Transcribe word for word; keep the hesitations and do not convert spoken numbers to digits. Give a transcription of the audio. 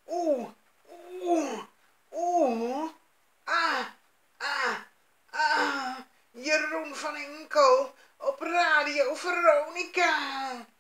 Oeh, oeh, oeh. Ah, ah, ah. Jeroen van Enkel op Radio Veronica.